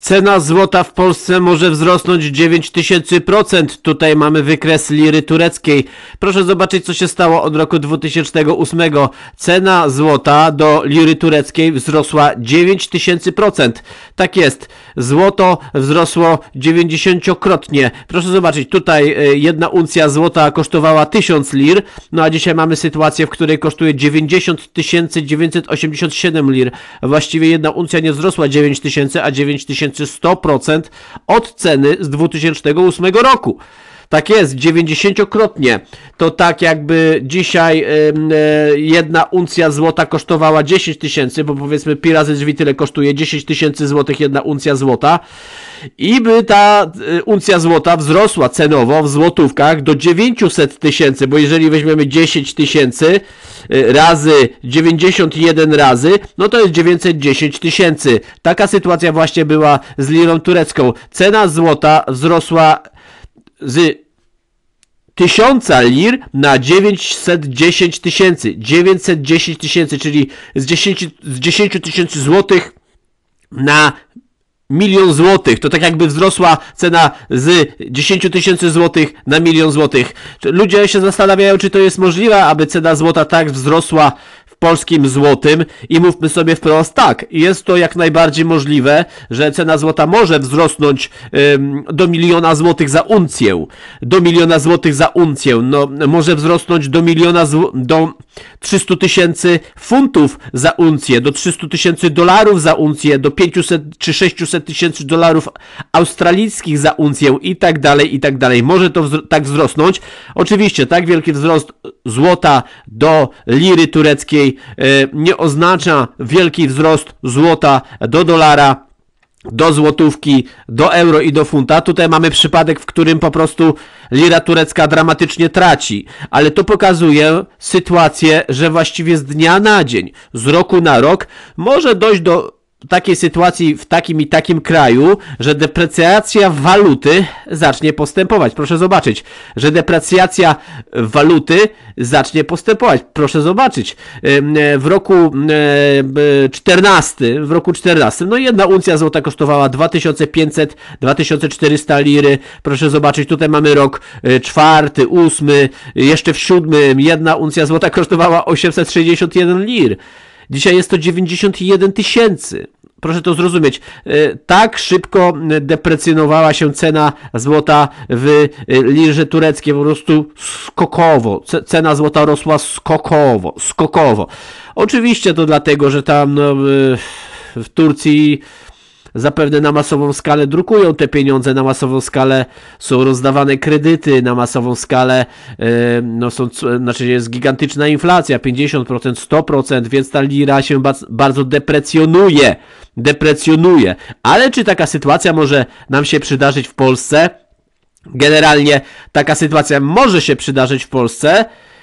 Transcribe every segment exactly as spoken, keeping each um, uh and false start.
Cena złota w Polsce może wzrosnąć dziewięć tysięcy procent. Tutaj mamy wykres liry tureckiej. Proszę zobaczyć, co się stało od roku dwutysięcznego ósmego. Cena złota do liry tureckiej wzrosła dziewięć tysięcy procent. Tak jest. Złoto wzrosło dziewięćdziesięciokrotnie. Proszę zobaczyć, tutaj jedna uncja złota kosztowała tysiąc lir, no a dzisiaj mamy sytuację, w której kosztuje dziewięćdziesiąt tysięcy dziewięćset osiemdziesiąt siedem lir. Właściwie jedna uncja nie wzrosła dziewięć tysięcy, a dziewięć tysięcy sto procent od ceny z dwutysięcznego ósmego roku. Tak jest, dziewięćdziesięciokrotnie. To tak jakby dzisiaj yy, jedna uncja złota kosztowała dziesięć tysięcy, bo powiedzmy pi razy drzwi tyle kosztuje dziesięć tysięcy złotych jedna uncja złota. I by ta y, uncja złota wzrosła cenowo w złotówkach do dziewięćset tysięcy, bo jeżeli weźmiemy dziesięć tysięcy y, razy dziewięćdziesiąt jeden razy, no to jest dziewięćset dziesięć tysięcy. Taka sytuacja właśnie była z lirą turecką. Cena złota wzrosła z tysiąca lir na dziewięćset dziesięć tysięcy. dziewięćset dziesięć tysięcy, czyli z dziesięć tysięcy złotych na milion złotych. To tak jakby wzrosła cena z dziesięć tysięcy złotych na milion złotych. Ludzie się zastanawiają, czy to jest możliwe, aby cena złota tak wzrosła w polskim złotym i mówmy sobie wprost, tak, jest to jak najbardziej możliwe, że cena złota może wzrosnąć ym, do miliona złotych za uncję. Do miliona złotych za uncję. No, może wzrosnąć do miliona, do trzystu tysięcy funtów za uncję, do trzystu tysięcy dolarów za uncję, do pięciuset czy sześciuset tysięcy dolarów australijskich za uncję i tak dalej, i tak dalej. Może to wzro- tak wzrosnąć. Oczywiście tak wielki wzrost złota do liry tureckiej e, nie oznacza wielki wzrost złota do dolara, do złotówki, do euro i do funta. Tutaj mamy przypadek, w którym po prostu lira turecka dramatycznie traci. Ale to pokazuje sytuację, że właściwie z dnia na dzień, z roku na rok może dojść do takiej sytuacji w takim i takim kraju, że deprecjacja waluty zacznie postępować. Proszę zobaczyć, że deprecjacja waluty zacznie postępować. Proszę zobaczyć. W roku czternastym, w roku czternastym, no jedna uncja złota kosztowała dwa tysiące pięćset do dwa tysiące czterysta liry. Proszę zobaczyć, tutaj mamy rok czwarty, ósmy, jeszcze w siódmym jedna uncja złota kosztowała osiemset sześćdziesiąt jeden lir. Dzisiaj jest to dziewięćdziesiąt jeden tysięcy. Proszę to zrozumieć. Tak szybko deprecjonowała się cena złota w lirze tureckiej. Po prostu skokowo. Cena złota rosła skokowo. Skokowo. Oczywiście to dlatego, że tam no, w Turcji zapewne na masową skalę drukują te pieniądze, na masową skalę są rozdawane kredyty, na masową skalę yy, no są, znaczy jest gigantyczna inflacja, pięćdziesiąt procent, sto procent, więc ta lira się ba- bardzo deprecjonuje, deprecjonuje. Ale czy taka sytuacja może nam się przydarzyć w Polsce? Generalnie taka sytuacja może się przydarzyć w Polsce,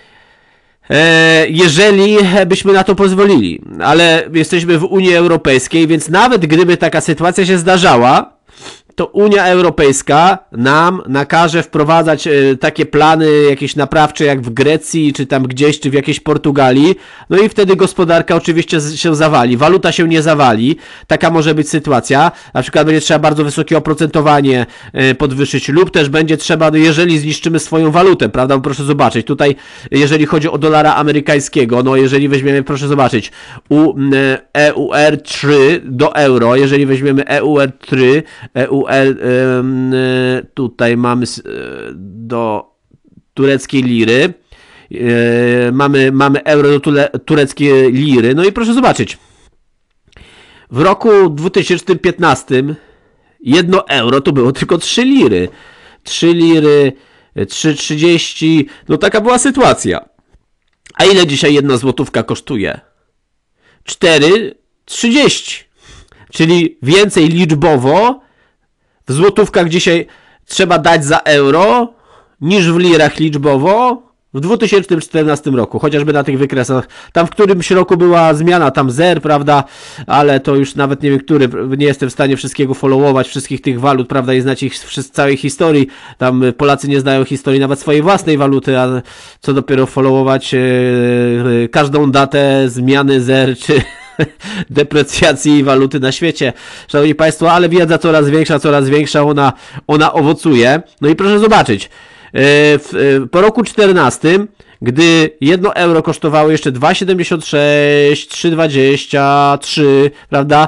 jeżeli byśmy na to pozwolili, ale jesteśmy w Unii Europejskiej, więc nawet gdyby taka sytuacja się zdarzała, to Unia Europejska nam nakaże wprowadzać takie plany jakieś naprawcze jak w Grecji, czy tam gdzieś, czy w jakiejś Portugalii, no i wtedy gospodarka oczywiście się zawali, waluta się nie zawali, taka może być sytuacja, na przykład będzie trzeba bardzo wysokie oprocentowanie podwyższyć lub też będzie trzeba, no jeżeli zniszczymy swoją walutę, prawda, bo proszę zobaczyć, tutaj jeżeli chodzi o dolara amerykańskiego, no jeżeli weźmiemy, proszę zobaczyć, E U R trzy do euro, jeżeli weźmiemy E U R trzy, E U tutaj mamy do tureckiej liry, mamy, mamy euro do tule, tureckiej liry, no i proszę zobaczyć, w roku dwa tysiące piętnastym jedno euro to było tylko trzy liry, trzy liry, trzy trzydzieści, no taka była sytuacja. A ile dzisiaj jedna złotówka kosztuje? cztery trzydzieści, czyli więcej liczbowo w złotówkach dzisiaj trzeba dać za euro niż w lirach liczbowo w dwa tysiące czternastym roku, chociażby na tych wykresach. Tam w którymś roku była zmiana, tam zer, prawda, ale to już nawet nie wiem, który, nie jestem w stanie wszystkiego followować, wszystkich tych walut, prawda, i znać ich z całej historii. Tam Polacy nie znają historii nawet swojej własnej waluty, a co dopiero followować e, każdą datę zmiany zer, czy deprecjacji waluty na świecie, szanowni państwo, ale wiedza coraz większa, coraz większa, ona, ona owocuje. No i proszę zobaczyć, w, po roku czternastym, gdy jedno euro kosztowało jeszcze dwa siedemdziesiąt sześć, trzy dwadzieścia trzy, prawda,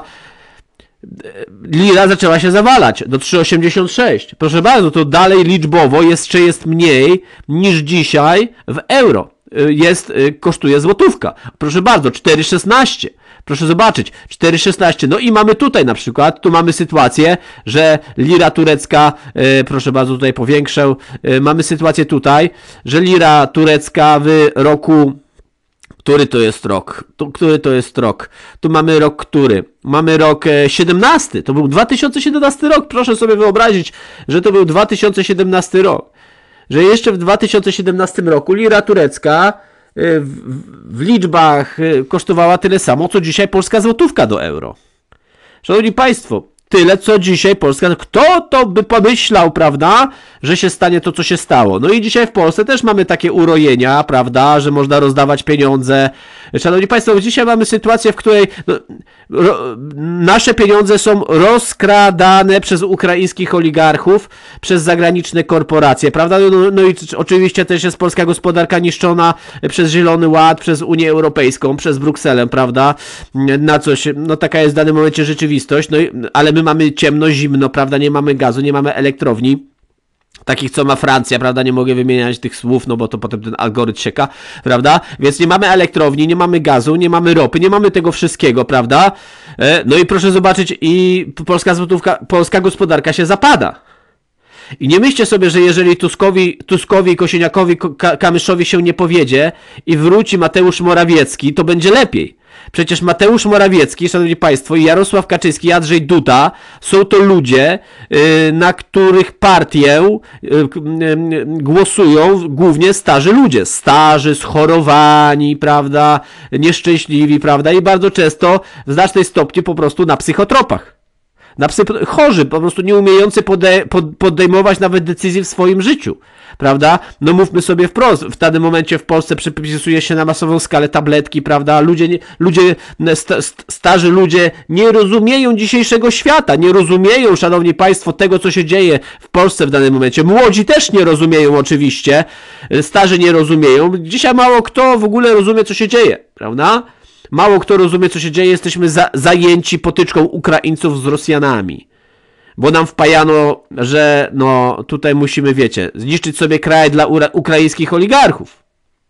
lira zaczęła się zawalać do trzy osiemdziesiąt sześć. Proszę bardzo, to dalej liczbowo jeszcze jest mniej niż dzisiaj w euro. Jest, kosztuje złotówka. Proszę bardzo, cztery szesnaście. Proszę zobaczyć, cztery szesnaście. No i mamy tutaj na przykład, tu mamy sytuację, że lira turecka, e, proszę bardzo, tutaj powiększę, e, mamy sytuację tutaj, że lira turecka w roku, który to jest rok? Tu, który to jest rok? Tu mamy rok który? Mamy rok e, siedemnasty. To był dwa tysiące siedemnasty rok. Proszę sobie wyobrazić, że to był dwa tysiące siedemnasty rok. Że jeszcze w dwa tysiące siedemnastym roku lira turecka w, w liczbach kosztowała tyle samo, co dzisiaj polska złotówka do euro. Szanowni państwo, tyle, co dzisiaj Polska. Kto to by pomyślał, prawda, że się stanie to, co się stało? No i dzisiaj w Polsce też mamy takie urojenia, prawda, że można rozdawać pieniądze. Szanowni państwo, dzisiaj mamy sytuację, w której no, ro, nasze pieniądze są rozkradane przez ukraińskich oligarchów, przez zagraniczne korporacje, prawda? No, no i oczywiście też jest polska gospodarka niszczona przez Zielony Ład, przez Unię Europejską, przez Brukselę, prawda? Na coś, no taka jest w danym momencie rzeczywistość, no i, ale my mamy ciemno, zimno, prawda? Nie mamy gazu, nie mamy elektrowni. Takich, co ma Francja, prawda, nie mogę wymieniać tych słów, no bo to potem ten algorytm sieka, prawda, więc nie mamy elektrowni, nie mamy gazu, nie mamy ropy, nie mamy tego wszystkiego, prawda, no i proszę zobaczyć, i polska złotówka, polska gospodarka się zapada. I nie myślcie sobie, że jeżeli Tuskowi, Tuskowi Kosiniakowi, Kamyszowi się nie powiedzie i wróci Mateusz Morawiecki, to będzie lepiej. Przecież Mateusz Morawiecki, szanowni państwo, i Jarosław Kaczyński, i Andrzej Duda są to ludzie, na których partię głosują głównie starzy ludzie. Starzy, schorowani, prawda, nieszczęśliwi, prawda, i bardzo często w znacznej stopniu po prostu na psychotropach. Na psy, chorzy, po prostu nie umiejący pode, pod, podejmować nawet decyzji w swoim życiu, prawda? No mówmy sobie wprost, w danym momencie w Polsce przypisuje się na masową skalę tabletki, prawda? Ludzie, nie, ludzie sta, starzy ludzie nie rozumieją dzisiejszego świata, nie rozumieją, szanowni państwo, tego, co się dzieje w Polsce w danym momencie. Młodzi też nie rozumieją oczywiście, starzy nie rozumieją. Dzisiaj mało kto w ogóle rozumie, co się dzieje, prawda? Mało kto rozumie, co się dzieje, jesteśmy za, zajęci potyczką Ukraińców z Rosjanami. Bo nam wpajano, że no tutaj musimy, wiecie, zniszczyć sobie kraj dla ura- ukraińskich oligarchów.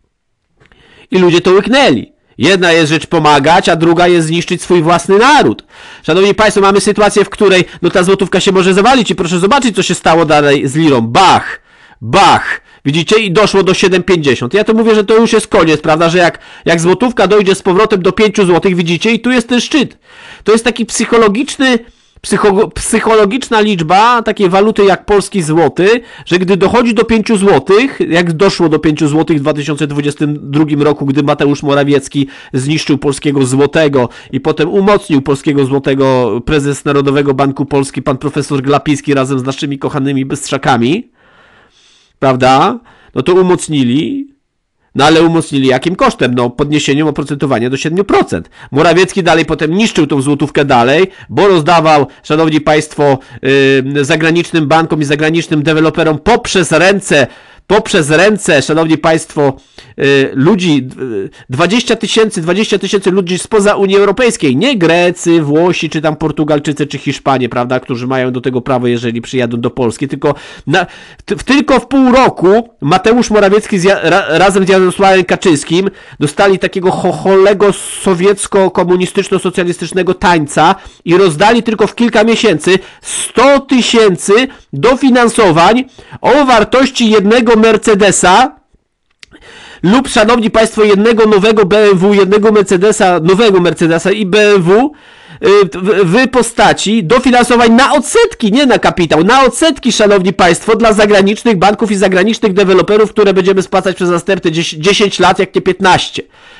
I ludzie to łyknęli. Jedna jest rzecz pomagać, a druga jest zniszczyć swój własny naród. Szanowni państwo, mamy sytuację, w której no ta złotówka się może zawalić i proszę zobaczyć, co się stało dalej z lirą. Bach! Bach! Widzicie? I doszło do siedem pięćdziesiąt. Ja to mówię, że to już jest koniec, prawda? Że jak, jak złotówka dojdzie z powrotem do pięć złotych, widzicie? I tu jest ten szczyt. To jest taki psychologiczny, psycho, psychologiczna liczba takiej waluty jak polski złoty, że gdy dochodzi do pięć złotych, jak doszło do pięć złotych w dwa tysiące dwudziestym drugim roku, gdy Mateusz Morawiecki zniszczył polskiego złotego i potem umocnił polskiego złotego prezes Narodowego Banku Polski, pan profesor Glapiński razem z naszymi kochanymi bystrzakami, prawda? No to umocnili, no ale umocnili jakim kosztem? No podniesieniem oprocentowania do siedem procent. Morawiecki dalej potem niszczył tą złotówkę dalej, bo rozdawał, szanowni państwo, yy, zagranicznym bankom i zagranicznym deweloperom poprzez ręce, poprzez ręce, szanowni państwo, yy, ludzi, yy, dwadzieścia tysięcy, dwadzieścia tysięcy ludzi spoza Unii Europejskiej, nie Grecy, Włosi, czy tam Portugalczycy, czy Hiszpanie, prawda, którzy mają do tego prawo, jeżeli przyjadą do Polski, tylko, na, t- tylko w pół roku Mateusz Morawiecki z ja, ra, razem z Jarosławem Kaczyńskim dostali takiego chocholego sowiecko-komunistyczno-socjalistycznego tańca i rozdali tylko w kilka miesięcy sto tysięcy dofinansowań o wartości jednego Mercedesa lub, szanowni państwo, jednego nowego B M W, jednego Mercedesa, nowego Mercedesa i B M W w postaci dofinansowań na odsetki, nie na kapitał, na odsetki, szanowni państwo, dla zagranicznych banków i zagranicznych deweloperów, które będziemy spłacać przez następne dziesięć lat, jak nie piętnaście.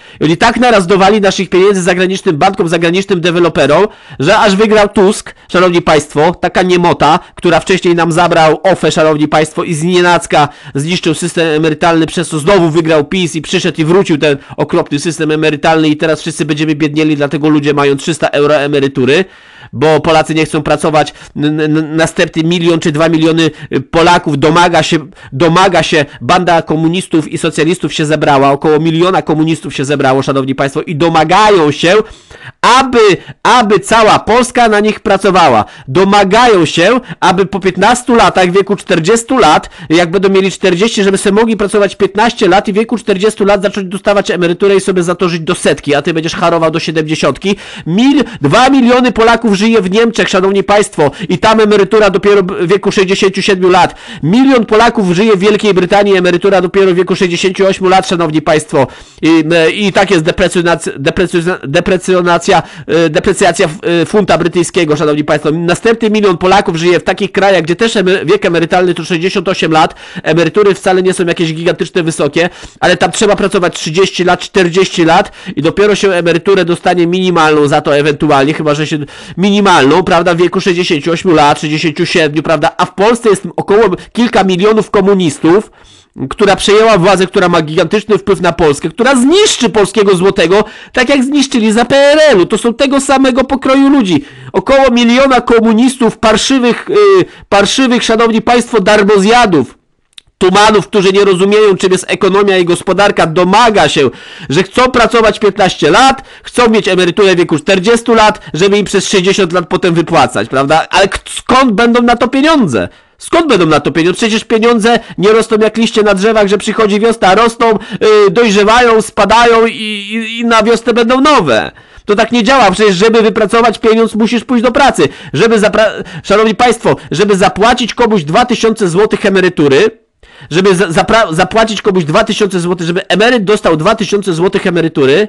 I oni tak narazdowali naszych pieniędzy zagranicznym bankom, zagranicznym deweloperom, że aż wygrał Tusk, szanowni państwo, taka niemota, która wcześniej nam zabrał O F E, szanowni państwo, i znienacka zniszczył system emerytalny, przez co znowu wygrał PiS i przyszedł i wrócił ten okropny system emerytalny i teraz wszyscy będziemy biednieli, dlatego ludzie mają trzysta euro emerytury, bo Polacy nie chcą pracować. Następny milion czy dwa miliony Polaków domaga się, domaga się, banda komunistów i socjalistów się zebrała, około miliona komunistów się zebrało, szanowni państwo, i domagają się, aby, aby cała Polska na nich pracowała. Domagają się, aby po piętnastu latach, w wieku czterdziestu lat, jak będą mieli czterdzieści, żeby sobie mogli pracować piętnaście lat i w wieku czterdziestu lat zacząć dostawać emeryturę i sobie za to żyć do setki, a ty będziesz harował do siedemdziesiątki. Mil, dwa miliony Polaków żyje w Niemczech, szanowni państwo, i tam emerytura dopiero w wieku sześćdziesięciu siedmiu lat. Milion Polaków żyje w Wielkiej Brytanii, emerytura dopiero w wieku sześćdziesięciu ośmiu lat, szanowni państwo. I, i tak jest deprecjonacja, deprecjonacja, deprecjacja funta brytyjskiego, szanowni państwo. Następny milion Polaków żyje w takich krajach, gdzie też wiek emerytalny to sześćdziesiąt osiem lat. Emerytury wcale nie są jakieś gigantyczne, wysokie, ale tam trzeba pracować trzydzieści lat, czterdzieści lat i dopiero się emeryturę dostanie minimalną za to ewentualnie, chyba że się minimalną, prawda, w wieku sześćdziesięciu ośmiu lat, sześćdziesięciu siedmiu, prawda, a w Polsce jest około kilka milionów komunistów, która przejęła władzę, która ma gigantyczny wpływ na Polskę, która zniszczy polskiego złotego, tak jak zniszczyli za P R L u. To są tego samego pokroju ludzi. Około miliona komunistów, parszywych, yy, parszywych, szanowni państwo, darmozjadów, tumanów, którzy nie rozumieją, czym jest ekonomia i gospodarka, domaga się, że chcą pracować piętnaście lat, chcą mieć emeryturę w wieku czterdziestu lat, żeby im przez sześćdziesiąt lat potem wypłacać, prawda? Ale skąd będą na to pieniądze? Skąd będą na to pieniądze? Przecież pieniądze nie rosną jak liście na drzewach, że przychodzi wiosna, rosną, yy, dojrzewają, spadają i, i, i na wiosnę będą nowe. To tak nie działa, przecież żeby wypracować pieniądz, musisz pójść do pracy. Żeby zapra- Szanowni państwo, żeby zapłacić komuś dwa tysiące złotych emerytury, żeby zapra- zapłacić komuś dwa tysiące złotych, żeby emeryt dostał dwa tysiące złotych emerytury,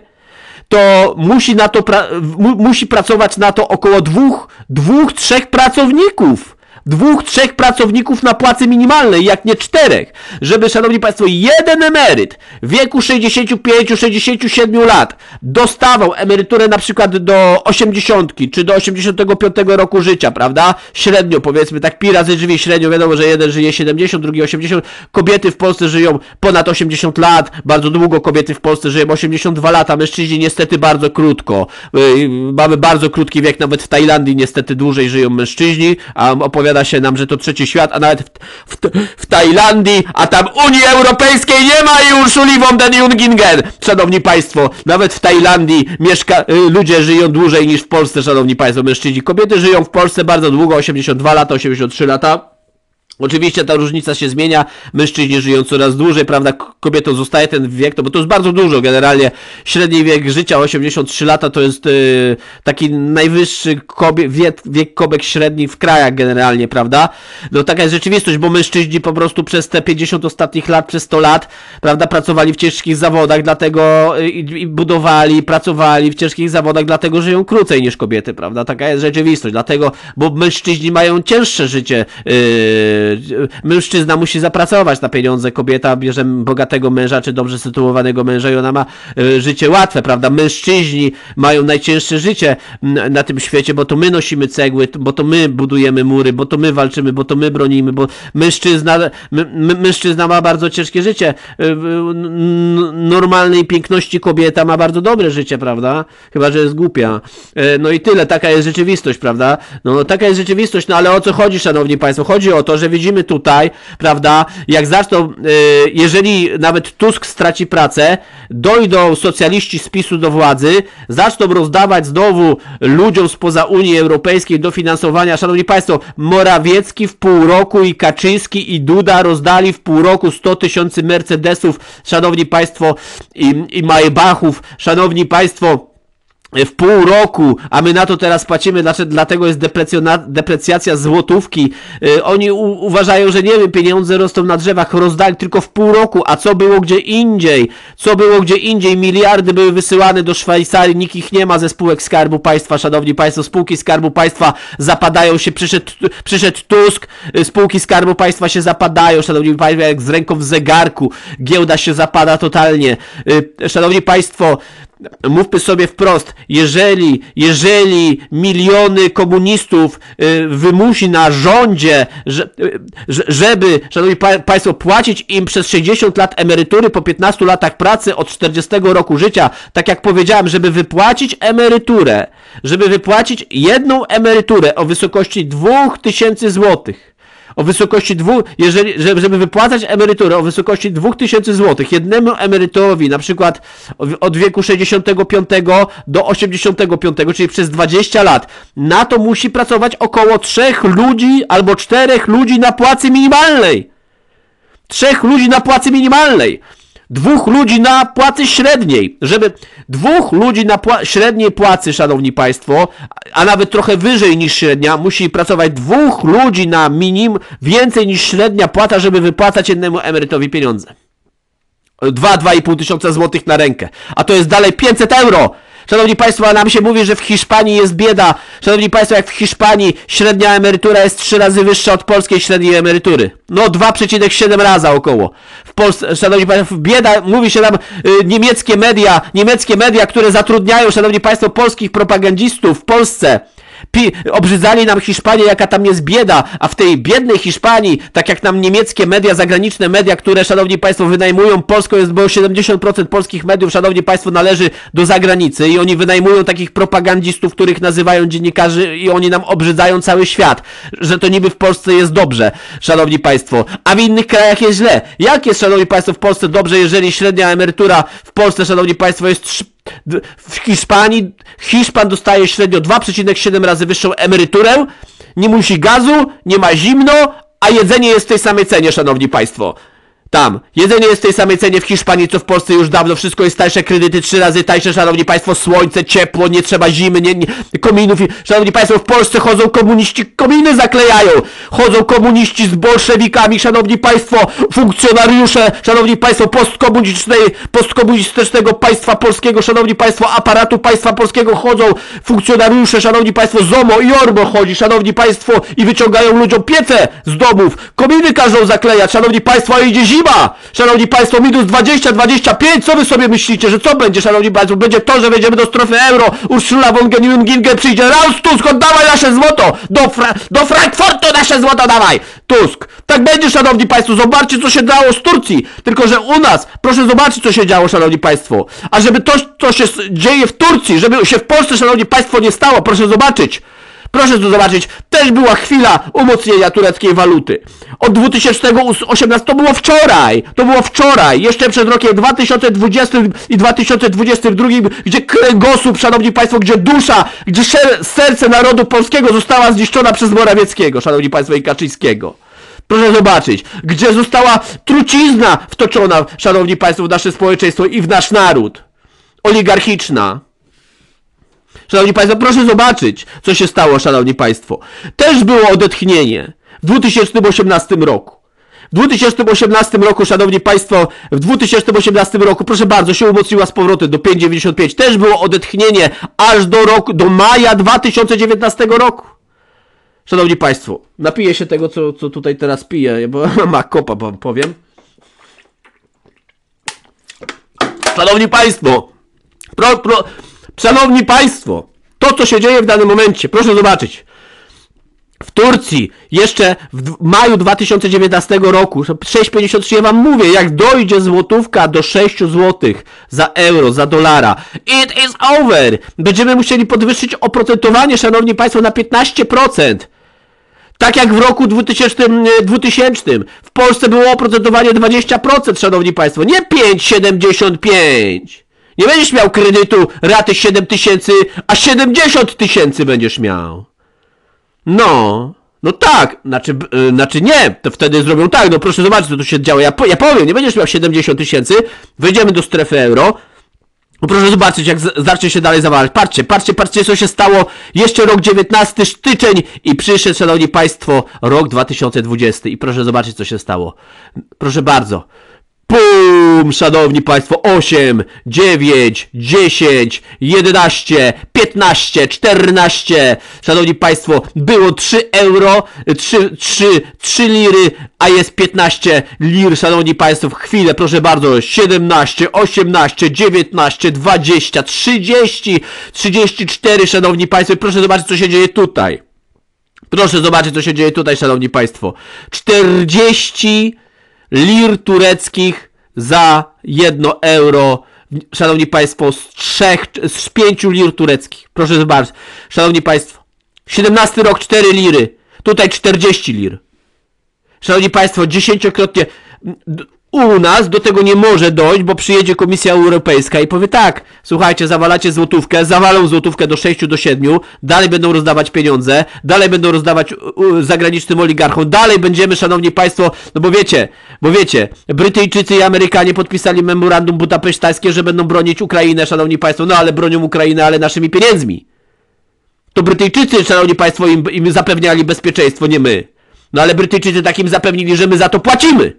to musi na to pra- mu- musi pracować na to około dwóch, dwóch, trzech pracowników. Dwóch, trzech pracowników na płacy minimalnej, jak nie czterech. Żeby, szanowni państwo, jeden emeryt w wieku sześćdziesięciu pięciu, sześćdziesięciu siedmiu lat dostawał emeryturę na przykład do osiemdziesiątki, czy do osiemdziesiątego piątego roku życia, prawda? Średnio, powiedzmy, tak pi razy żyje średnio, wiadomo, że jeden żyje siedemdziesiąt, drugi osiemdziesiąt. Kobiety w Polsce żyją ponad osiemdziesiąt lat, bardzo długo kobiety w Polsce żyją osiemdziesiąt dwa lata, mężczyźni niestety bardzo krótko. Yy, mamy bardzo krótki wiek, nawet w Tajlandii niestety dłużej żyją mężczyźni, a opowiada się nam, że to trzeci świat, a nawet w, w, w Tajlandii, a tam Unii Europejskiej nie ma i Urszuli von der Jungingen, szanowni państwo, nawet w Tajlandii mieszka, y, ludzie żyją dłużej niż w Polsce, szanowni państwo, mężczyźni. Kobiety żyją w Polsce bardzo długo, osiemdziesiąt dwa lata, osiemdziesiąt trzy lata. Oczywiście ta różnica się zmienia, mężczyźni żyją coraz dłużej, prawda, kobietom zostaje ten wiek, no bo to jest bardzo dużo, generalnie średni wiek życia osiemdziesiąt trzy lata to jest yy, taki najwyższy kobie, wiek, wiek kobiet średnich w krajach generalnie, prawda, no taka jest rzeczywistość, bo mężczyźni po prostu przez te pięćdziesiąt ostatnich lat, przez sto lat, prawda, pracowali w ciężkich zawodach, dlatego yy, i budowali, pracowali w ciężkich zawodach, dlatego żyją krócej niż kobiety, prawda, taka jest rzeczywistość, dlatego, bo mężczyźni mają cięższe życie, yy, mężczyzna musi zapracować na pieniądze, kobieta bierze bogatego męża, czy dobrze sytuowanego męża i ona ma y, życie łatwe, prawda? Mężczyźni mają najcięższe życie na tym świecie, bo to my nosimy cegły, bo to my budujemy mury, bo to my walczymy, bo to my bronimy, bo mężczyzna, mężczyzna ma bardzo ciężkie życie. Y, normalnej piękności kobieta ma bardzo dobre życie, prawda? Chyba że jest głupia. Y, no i tyle, taka jest rzeczywistość, prawda? No taka jest rzeczywistość, no ale o co chodzi, szanowni państwo? Chodzi o to, że widzimy tutaj, prawda, jak zaczną, yy, jeżeli nawet Tusk straci pracę, dojdą socjaliści z PiSu do władzy, zaczną rozdawać znowu ludziom spoza Unii Europejskiej dofinansowania. Szanowni państwo, Morawiecki w pół roku i Kaczyński i Duda rozdali w pół roku sto tysięcy Mercedesów, szanowni państwo, i, i Maybachów, szanowni państwo, w pół roku, a my na to teraz płacimy, dlaczego, dlatego jest deprecjacja złotówki. Yy, oni u, uważają, że nie wiem, pieniądze rosną na drzewach, rozdali tylko w pół roku, a co było gdzie indziej? Co było gdzie indziej? Miliardy były wysyłane do Szwajcarii, nikt ich nie ma ze spółek Skarbu Państwa, szanowni państwo, spółki Skarbu Państwa zapadają się, przyszedł, przyszedł Tusk, spółki Skarbu Państwa się zapadają, szanowni państwo, jak z ręką w zegarku, giełda się zapada totalnie. Yy, szanowni państwo, mówmy sobie wprost, jeżeli, jeżeli miliony komunistów y, wymusi na rządzie, że, y, żeby, szanowni pa, państwo, płacić im przez sześćdziesiąt lat emerytury po piętnastu latach pracy od czterdziestego roku życia, tak jak powiedziałem, żeby wypłacić emeryturę, żeby wypłacić jedną emeryturę o wysokości dwóch tysięcy złotych, o wysokości dwóch, jeżeli, żeby wypłacać emeryturę o wysokości dwóch tysięcy złotych jednemu emerytorowi, na przykład od wieku sześćdziesiątego piątego do osiemdziesiątego piątego, czyli przez dwadzieścia lat, na to musi pracować około trzech ludzi albo czterech ludzi na płacy minimalnej. Trzech ludzi na płacy minimalnej. Dwóch ludzi na płacy średniej, żeby dwóch ludzi na pła średniej płacy, szanowni państwo, a nawet trochę wyżej niż średnia, musi pracować dwóch ludzi na minim więcej niż średnia płata, żeby wypłacać jednemu emerytowi pieniądze. Dwa, dwa i pół tysiąca złotych na rękę, a to jest dalej pięćset euro. Szanowni państwo, a nam się mówi, że w Hiszpanii jest bieda. Szanowni państwo, jak w Hiszpanii średnia emerytura jest trzy razy wyższa od polskiej średniej emerytury. No dwa przecinek siedem raza około. W Polsce, szanowni państwo, bieda, mówi się nam y, niemieckie media, niemieckie media, które zatrudniają, szanowni państwo, polskich propagandistów w Polsce. Pi obrzydzali nam Hiszpanię, jaka tam jest bieda, a w tej biednej Hiszpanii, tak jak nam niemieckie media, zagraniczne media, które, szanowni państwo, wynajmują Polską, jest, bo siedemdziesiąt procent polskich mediów, szanowni państwo, należy do zagranicy i oni wynajmują takich propagandistów, których nazywają dziennikarzy i oni nam obrzydzają cały świat, że to niby w Polsce jest dobrze, szanowni państwo, a w innych krajach jest źle. Jak jest, szanowni państwo, w Polsce dobrze, jeżeli średnia emerytura w Polsce, szanowni państwo, jest trzy w Hiszpanii Hiszpan dostaje średnio dwa przecinek siedem razy wyższą emeryturę, nie musi gazu, nie ma zimno, a jedzenie jest w tej samej cenie, szanowni państwo. Tam. Jedzenie jest w tej samej cenie w Hiszpanii, co w Polsce już dawno. Wszystko jest tańsze, kredyty trzy razy tańsze, szanowni państwo, słońce, ciepło, nie trzeba zimy, nie, nie, kominów. Szanowni państwo, w Polsce chodzą komuniści, kominy zaklejają. Chodzą komuniści z bolszewikami, szanowni państwo, funkcjonariusze, szanowni państwo, postkomunistycznej, postkomunistycznego państwa polskiego, szanowni państwo, aparatu państwa polskiego chodzą funkcjonariusze, szanowni państwo, ZOMO i ORMO chodzi, szanowni państwo, i wyciągają ludziom piece z domów. Kominy każą zaklejać, szanowni państwo, a idzie zima. Szanowni państwo, minus dwadzieścia, dwadzieścia pięć, co wy sobie myślicie, że co będzie, szanowni państwo? Będzie to, że wejdziemy do strefy euro, Ursula von Gingen przyjdzie, Raus Tusk, oddawaj nasze złoto, do, Fra do Frankfurtu nasze złoto dawaj, Tusk. Tak będzie, szanowni państwo, zobaczcie, co się działo z Turcji, tylko że u nas, proszę zobaczyć, co się działo, szanowni państwo, a żeby to, co się dzieje w Turcji, żeby się w Polsce, szanowni państwo, nie stało, proszę zobaczyć. Proszę tu zobaczyć, też była chwila umocnienia tureckiej waluty. Od dwa tysiące osiemnastego, to było wczoraj, to było wczoraj, jeszcze przed rokiem dwa tysiące dwudziestym i dwa tysiące dwudziestym drugim, gdzie kręgosłup, szanowni państwo, gdzie dusza, gdzie serce narodu polskiego została zniszczona przez Morawieckiego, szanowni państwo, i Kaczyńskiego. Proszę zobaczyć, gdzie została trucizna wtoczona, szanowni państwo, w nasze społeczeństwo i w nasz naród. Oligarchiczna. Szanowni państwo, proszę zobaczyć, co się stało, szanowni państwo. Też było odetchnienie w dwa tysiące osiemnastym roku. W dwa tysiące osiemnastym roku, szanowni państwo, w dwa tysiące osiemnastym roku, proszę bardzo, się umocniła z powrotem do pięć przecinek dziewięćdziesiąt pięć. Też było odetchnienie aż do roku, do maja dwa tysiące dziewiętnastego roku. Szanowni państwo, napiję się tego, co, co tutaj teraz piję, bo ma kopa, powiem. Szanowni państwo, pro, pro, Szanowni państwo, to, co się dzieje w danym momencie, proszę zobaczyć. W Turcji jeszcze w maju dwa tysiące dziewiętnastego roku sześć przecinek pięćdziesiąt trzy, ja wam mówię, jak dojdzie złotówka do sześciu złotych za euro, za dolara, it is over. Będziemy musieli podwyższyć oprocentowanie, szanowni państwo, na piętnaście procent. Tak jak w roku dwutysięcznym. W Polsce było oprocentowanie dwadzieścia procent, szanowni państwo, nie pięć przecinek siedemdziesiąt pięć. Nie będziesz miał kredytu raty siedem tysięcy, a siedemdziesiąt tysięcy będziesz miał. No, no tak, znaczy, yy, znaczy nie, to wtedy zrobią tak, no proszę zobaczyć, co tu się działo. Ja, po, ja powiem, nie będziesz miał siedemdziesiąt tysięcy, wejdziemy do strefy euro, No proszę zobaczyć, jak zacznie się dalej zawalać. Patrzcie, patrzcie, patrzcie, co się stało. Jeszcze rok dziewiętnasty styczeń i przyszedł, szanowni państwo, rok dwa tysiące dwudziesty. I proszę zobaczyć, co się stało. Proszę bardzo. Pum, szanowni państwo, osiem, dziewięć, dziesięć, jedenaście, piętnaście, czternaście, szanowni państwo, było trzy euro, trzy, trzy, trzy liry, a jest piętnaście lir, szanowni państwo, w chwilę, proszę bardzo, siedemnaście, osiemnaście, dziewiętnaście, dwadzieścia, trzydzieści, trzydzieści cztery, szanowni państwo, proszę zobaczyć, co się dzieje tutaj. Proszę zobaczyć, co się dzieje tutaj, szanowni państwo. czterdzieści lir tureckich za jedno euro, szanowni państwo, z trzech, z pięciu lir tureckich. Proszę zobaczyć, szanowni państwo, siedemnasty rok, cztery liry, tutaj czterdzieści lir. Szanowni państwo, dziesięciokrotnie u nas do tego nie może dojść, bo przyjedzie Komisja Europejska i powie tak, słuchajcie, zawalacie złotówkę, zawalą złotówkę do sześciu, do siedmiu, dalej będą rozdawać pieniądze, dalej będą rozdawać zagranicznym oligarchom, dalej będziemy, szanowni państwo, no bo wiecie, bo wiecie, Brytyjczycy i Amerykanie podpisali memorandum budapesztańskie, że będą bronić Ukrainę, szanowni państwo, no ale bronią Ukrainę, ale naszymi pieniędzmi. To Brytyjczycy, szanowni państwo, im, im zapewniali bezpieczeństwo, nie my. No ale Brytyjczycy takim zapewnili, że my za to płacimy.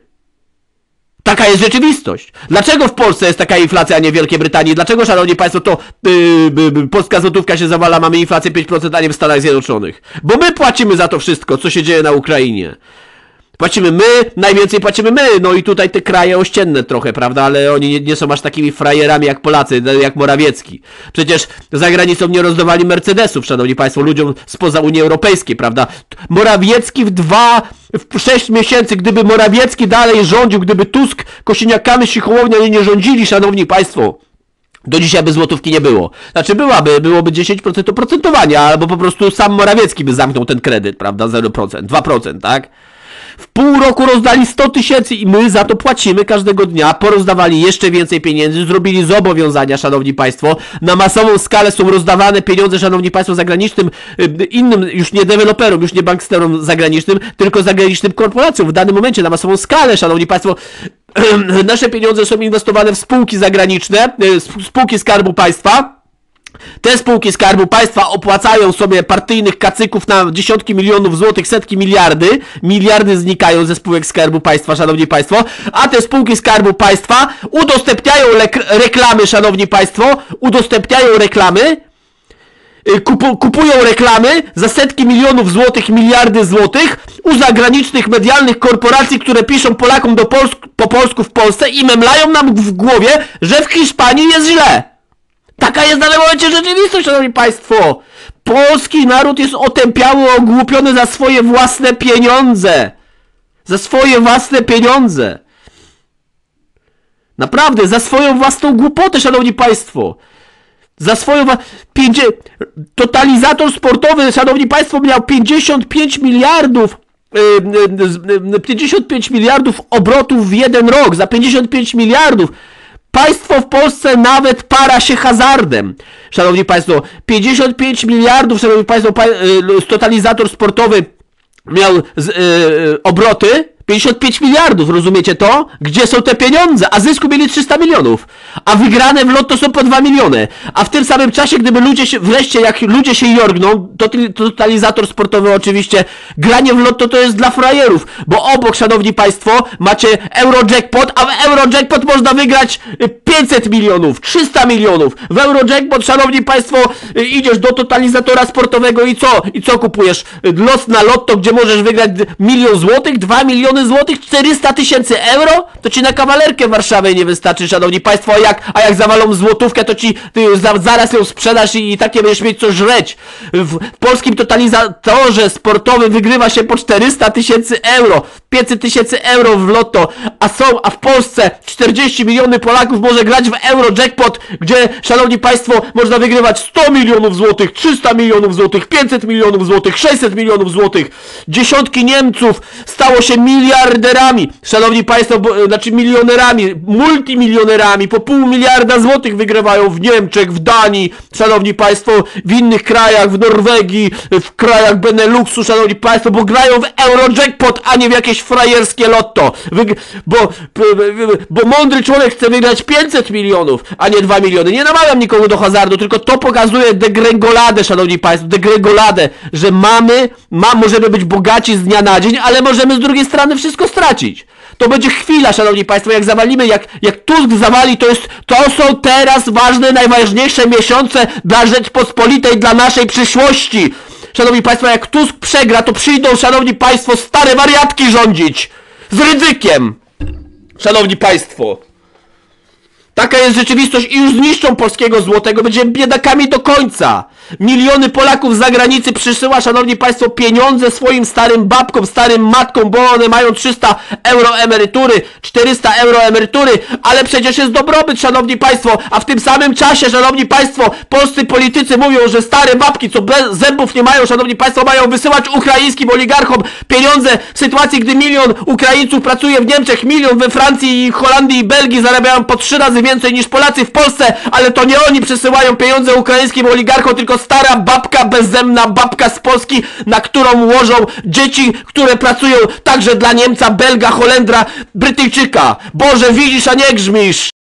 Taka jest rzeczywistość. Dlaczego w Polsce jest taka inflacja, a nie w Wielkiej Brytanii? Dlaczego, szanowni państwo, to yy, yy, polska złotówka się zawala, mamy inflację pięć procent, a nie w Stanach Zjednoczonych? Bo my płacimy za to wszystko, co się dzieje na Ukrainie. Płacimy my, najwięcej płacimy my, no i tutaj te kraje ościenne trochę, prawda, ale oni nie, nie są aż takimi frajerami jak Polacy, jak Morawiecki. Przecież za granicą nie rozdawali Mercedesów, szanowni państwo, ludziom spoza Unii Europejskiej, prawda. Morawiecki w dwa, w sześć miesięcy, gdyby Morawiecki dalej rządził, gdyby Tusk, Kosiniak-Kamysz, Hołownia nie rządzili, szanowni państwo, do dzisiaj by złotówki nie było. Znaczy byłaby, byłoby dziesięć procent oprocentowania, albo po prostu sam Morawiecki by zamknął ten kredyt, prawda, zero procent, dwa procent, tak. W pół roku rozdali sto tysięcy i my za to płacimy każdego dnia, porozdawali jeszcze więcej pieniędzy, zrobili zobowiązania, szanowni państwo, na masową skalę są rozdawane pieniądze, szanowni państwo, zagranicznym, innym, już nie deweloperom, już nie banksterom zagranicznym, tylko zagranicznym korporacjom, w danym momencie na masową skalę, szanowni państwo, nasze pieniądze są inwestowane w spółki zagraniczne, spółki Skarbu Państwa. Te spółki Skarbu Państwa opłacają sobie partyjnych kacyków na dziesiątki milionów złotych, setki miliardy. Miliardy znikają ze spółek Skarbu Państwa, szanowni państwo. A te spółki Skarbu Państwa udostępniają reklamy, szanowni państwo. Udostępniają reklamy. Kupu, kupują reklamy za setki milionów złotych, miliardy złotych u zagranicznych medialnych korporacji, które piszą Polakom do Polsk po polsku w Polsce i memlają nam w głowie, że w Hiszpanii jest źle. Taka jest w danym momencie rzeczywistość, szanowni państwo. Polski naród jest otępiały, ogłupiony za swoje własne pieniądze. Za swoje własne pieniądze. Naprawdę, za swoją własną głupotę, szanowni państwo. Za swoją... Pięćdzie... Totalizator sportowy, szanowni państwo, miał pięćdziesiąt pięć miliardów. pięćdziesiąt pięć miliardów obrotów w jeden rok. Za pięćdziesiąt pięć miliardów. Państwo w Polsce nawet para się hazardem. Szanowni państwo, pięćdziesiąt pięć miliardów, szanowni państwo, pa, y, totalizator sportowy miał z, y, y, obroty, pięćdziesiąt pięć miliardów, rozumiecie to? Gdzie są te pieniądze? A zysku mieli trzysta milionów. A wygrane w lotto są po dwa miliony. A w tym samym czasie, gdyby ludzie się, wreszcie jak ludzie się jorgną, to totalizator sportowy oczywiście, granie w lotto to jest dla frajerów, bo obok, szanowni państwo, macie Eurojackpot, a w Eurojackpot można wygrać pięćset milionów, trzysta milionów. W Eurojackpot, szanowni państwo, idziesz do totalizatora sportowego i co? I co kupujesz? Los na lotto, gdzie możesz wygrać milion złotych, dwa miliony złotych, czterysta tysięcy euro? To ci na kawalerkę w Warszawie nie wystarczy, szanowni państwo, a jak, a jak zawalą złotówkę, to ci ty, za, zaraz ją sprzedasz i, i takie będziesz mieć co żreć. W, w polskim totalizatorze sportowym wygrywa się po czterysta tysięcy euro, pięćset tysięcy euro w lotto, a są, a w Polsce czterdzieści miliony Polaków może grać w Eurojackpot, gdzie, szanowni państwo, można wygrywać sto milionów złotych, trzysta milionów złotych, pięćset milionów złotych, sześćset milionów złotych. Dziesiątki Niemców stało się miliardami miliarderami, szanowni państwo, bo, znaczy milionerami, multimilionerami, po pół miliarda złotych wygrywają w Niemczech, w Danii, szanowni państwo, w innych krajach, w Norwegii, w krajach Beneluxu, szanowni państwo, bo grają w Eurojackpot, a nie w jakieś frajerskie lotto. Wyg bo, bo mądry człowiek chce wygrać pięćset milionów, a nie dwa miliony. Nie namawiam nikogo do hazardu, tylko to pokazuje degrengoladę, szanowni państwo, degrengoladę, że mamy, ma, możemy być bogaci z dnia na dzień, ale możemy z drugiej strony wszystko stracić. To będzie chwila, szanowni państwo, jak zawalimy, jak, jak Tusk zawali, to jest, to są teraz ważne, najważniejsze miesiące dla Rzeczpospolitej, dla naszej przyszłości. Szanowni państwo, jak Tusk przegra, to przyjdą, szanowni państwo, stare wariatki rządzić z Rydzykiem. Szanowni państwo, taka jest rzeczywistość i już zniszczą polskiego złotego, będziemy biedakami do końca. Miliony Polaków z zagranicy przysyła, szanowni państwo, pieniądze swoim starym babkom, starym matkom, bo one mają trzysta euro emerytury, czterysta euro emerytury, ale przecież jest dobrobyt, szanowni państwo, a w tym samym czasie, szanowni państwo, polscy politycy mówią, że stare babki, co bez zębów nie mają, szanowni państwo, mają wysyłać ukraińskim oligarchom pieniądze w sytuacji, gdy milion Ukraińców pracuje w Niemczech, milion we Francji, i Holandii i Belgii, zarabiają po trzy razy więcej niż Polacy w Polsce, ale to nie oni przesyłają pieniądze ukraińskim oligarchom, tylko stara babka, bezzemna babka z Polski, na którą łożą dzieci, które pracują także dla Niemca, Belga, Holendra, Brytyjczyka. Boże, widzisz, a nie grzmisz!